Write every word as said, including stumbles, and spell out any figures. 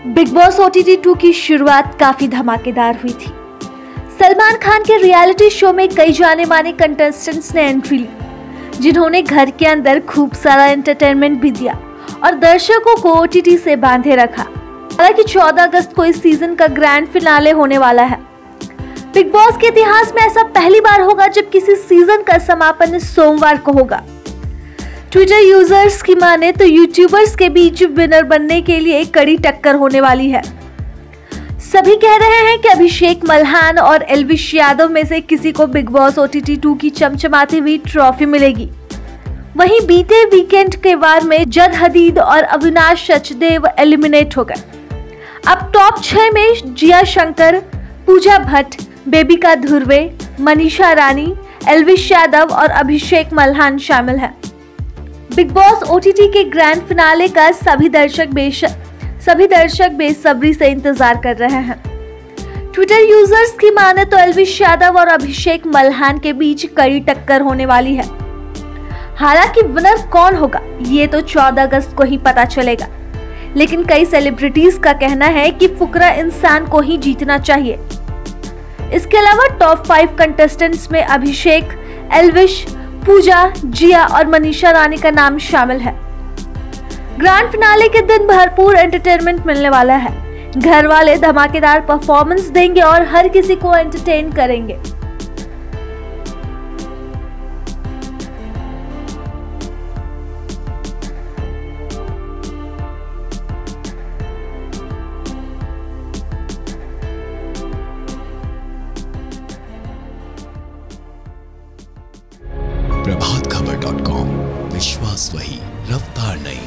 Big Boss O T T two की शुरुआत काफी धमाकेदार हुई थी। सलमान खान के रियलिटी शो में कई जाने माने कंटेस्टेंट्स ने एंट्री ली, जिन्होंने घर के अंदर खूब सारा एंटरटेनमेंट भी दिया और दर्शकों को ओ टी टी से बांधे रखा। हालांकि चौदह अगस्त को इस सीजन का ग्रैंड फिनाले होने वाला है। बिग बॉस के इतिहास में ऐसा पहली बार होगा जब किसी सीजन का समापन सोमवार को होगा। ट्विटर यूजर्स की माने तो यूट्यूबर्स के बीच विनर बनने के लिए कड़ी टक्कर होने वाली है। सभी कह रहे हैं कि अभिषेक मल्हान और एल्विश यादव में से किसी को Bigg Boss O T T two की चमचमाती हुई ट्रॉफी मिलेगी। वहीं बीते वीकेंड के वार में जद हदीद और अविनाश सचदेव एलिमिनेट हो गए। अब टॉप छह में जिया शंकर, पूजा भट्ट, बेबिका धुर्वे, मनीषा रानी, एल्विश यादव और अभिषेक मल्हान शामिल हैं। Bigg Boss O T T के ग्रैंड फिनाले का सभी दर्शक बेश सभी दर्शक बेसब्री से इंतजार कर रहे हैं। ट्विटर यूजर्स की माने तो एल्विश यादव और अभिषेक मल्हान के बीच कड़ी टक्कर होने वाली है। हालांकि विनर कौन होगा ये तो चौदह अगस्त को ही पता चलेगा, लेकिन कई सेलिब्रिटीज का कहना है कि फुकरा इंसान को ही जीतना चाहिए। इसके अलावा टॉप फाइव कंटेस्टेंट्स में अभिषेक, एल्विश, पूजा, जिया और मनीषा रानी का नाम शामिल है। ग्रैंड फिनाले के दिन भरपूर एंटरटेनमेंट मिलने वाला है। घर वाले धमाकेदार परफॉर्मेंस देंगे और हर किसी को एंटरटेन करेंगे। प्रभात खबर डॉट कॉम, विश्वास वही, रफ्तार नहीं।